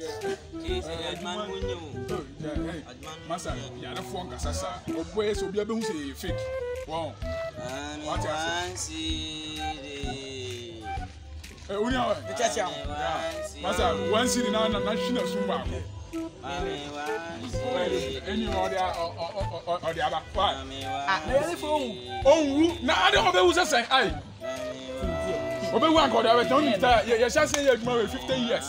Masa, ya na phone ka sasa. Oboy so bia be hu say fake. Wow. What you uni awe. Masa, one city na shina sumba ko. Any order or the other. Why? Na phone. Oh, na ade obe hu say ai. Obe wan ko da we ton ni ta ye sha say you marry 15 years.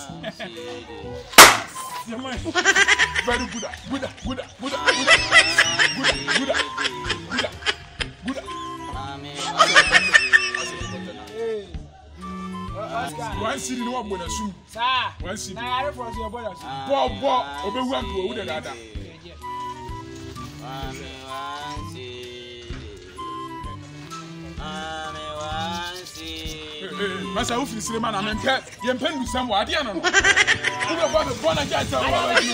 Very good. One city no one bonus. Sir, one city. I for your bonus. Bob, obe wan ko we da da. Masa who feel say man am pet. Ye pen with some wade no. Who go for the bona get so.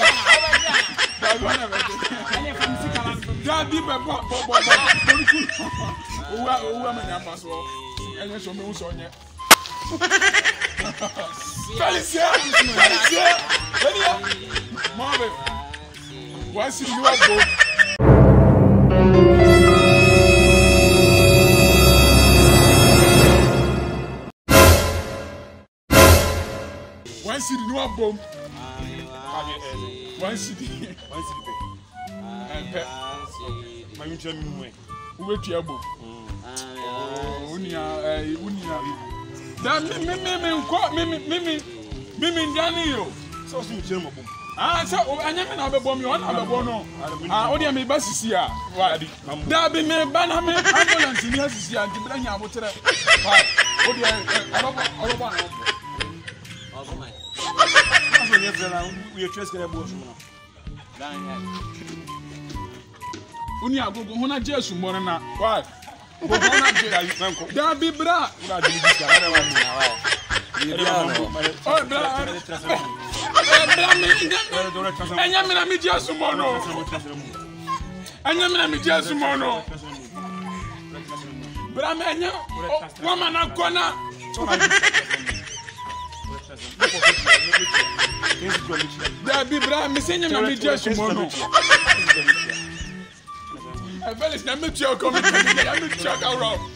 Da bi be bo. Owa me nyamba so. Enye so me hu so nye. Felicia. Move. One city no go. One city no bomb. One city. And pet. My mutual who wait your book. Unia. That me, Daniel. So soon, German. So I never know about me on other bono. Only me bus here. Why? That be me, Baname, ambulance in here, and Gibrania, whatever. We are just going to go. Unia go hona Jesu morana. Why? Go hona Jesu. Da bi bra. Anya mina mi Jesu mono. Anya mina mi Jesu mono. Bra me anya. Woman na kona. Da bi bra mi senya mi Jesu mono. Felix na me tio come. I me check around.